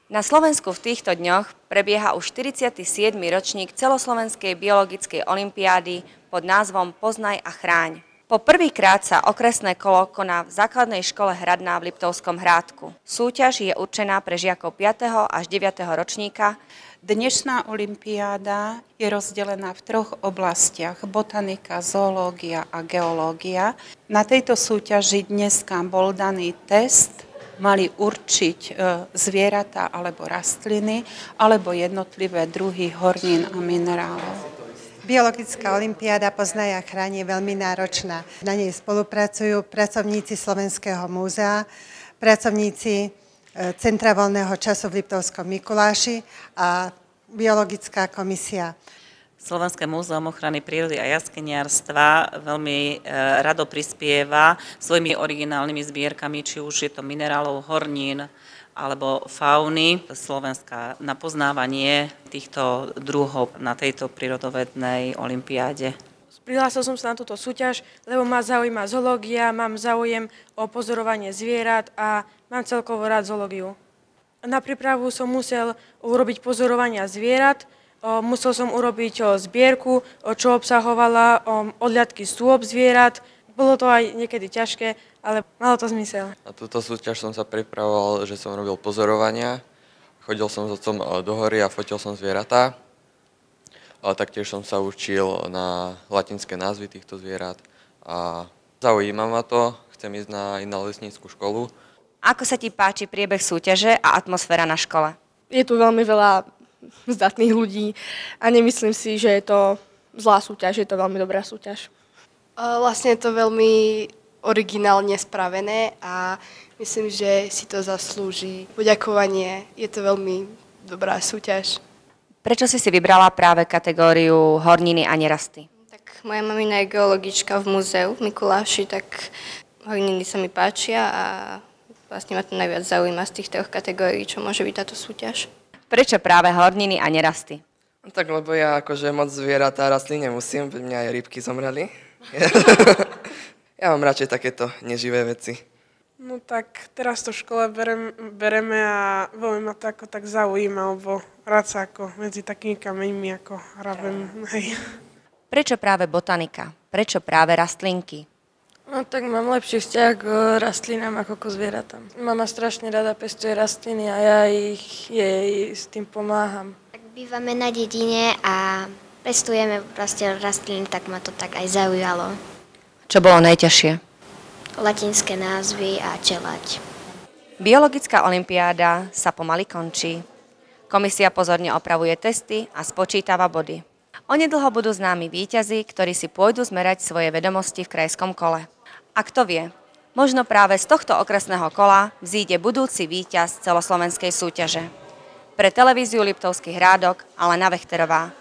Na Slovensku v týchto dňoch prebieha už 47. ročník celoslovenskej biologickej olympiády pod názvom Poznaj a chráň. Po prvýkrát sa okresné kolo koná v základnej škole Hradná v Liptovskom Hrádku. Súťaž je určená pre žiakov 5. až 9. ročníka. Dnešná olympiáda je rozdelená v 3 oblastiach: botanika, zoológia a geológia. Na tejto súťaži dneska bol daný test. Mali určiť zvieratá alebo rastliny, alebo jednotlivé druhy hornín a minerálov. Biologická olympiáda Poznaj a chráň je veľmi náročná. Na nej spolupracujú pracovníci Slovenského múzea, pracovníci Centra voľného času v Liptovskom Mikuláši a biologická komisia. Slovenské múzeum ochrany prírody a jaskyniarstva veľmi rado prispieva svojimi originálnymi zbierkami, či už je to minerálov, hornín alebo fauny Slovenska na poznávanie týchto druhov na tejto prírodovednej olympiáde. Prihlásil som sa na túto súťaž, lebo ma zaujíma zoológia, mám záujem o pozorovanie zvierat a mám celkovo rád zoológiu. Na prípravu som musel urobiť pozorovania zvierat, musel som urobiť zbierku, čo obsahovala odliadky stôp zvierat. Bolo to aj niekedy ťažké, ale malo to zmysel. Na túto súťaž som sa pripravoval, že som robil pozorovania. Chodil som s otcom do hory a fotil som zvieratá. Taktiež som sa učil na latinské názvy týchto zvierat. A zaujíma ma to, chcem ísť na lesnícku školu. Ako sa ti páči priebeh súťaže a atmosféra na škole? Je tu veľmi veľa zdatných ľudí a nemyslím si, že je to zlá súťaž, je to veľmi dobrá súťaž. Vlastne je to veľmi originálne spravené a myslím, že si to zaslúži poďakovanie. Je to veľmi dobrá súťaž. Prečo si vybrala práve kategóriu horniny a nerasty? Tak moja mamina je geologička v múzeu v Mikuláši, tak horniny sa mi páčia a vlastne ma to najviac zaujíma z tých 3 kategórií, čo môže byť táto súťaž. Prečo práve horniny a nerasty? Tak lebo ja akože moc zvieratá a rastlín nemusím, veď mňa aj rybky zomreli. Ja mám radšej takéto neživé veci. No tak teraz to v škole bereme a veľmi ma to ako tak zaujíma, lebo rád sa ako medzi takými kameňmi ako hrabem. Prečo práve botanika? Prečo práve rastlinky? No tak mám lepší vzťah k rastlinám ako k zvieratám. Mama strašne rada pestuje rastliny a ja jej s tým pomáham. Tak bývame na dedine a pestujeme proste rastliny, tak ma to tak aj zaujalo. Čo bolo najťažšie? Latinské názvy a čeľaď. Biologická olympiáda sa pomaly končí. Komisia pozorne opravuje testy a spočítava body. Onedlho budú známi víťazi, ktorí si pôjdu zmerať svoje vedomosti v krajskom kole. A kto vie, možno práve z tohto okresného kola vzíde budúci víťaz celoslovenskej súťaže. Pre televíziu Liptovský Hrádok Alena Vechterová.